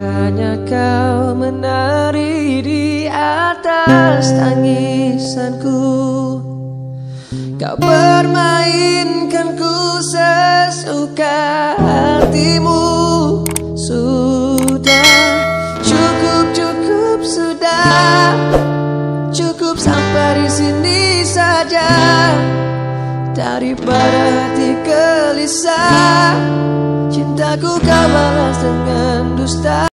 Hanya kau menari di atas tangisanku. Kau permainkanku sesuka hatimu. Sudah cukup sudah. Cukup sampai di sini saja. Daripada hati gelisah, cintaku kau balas dengan dusta.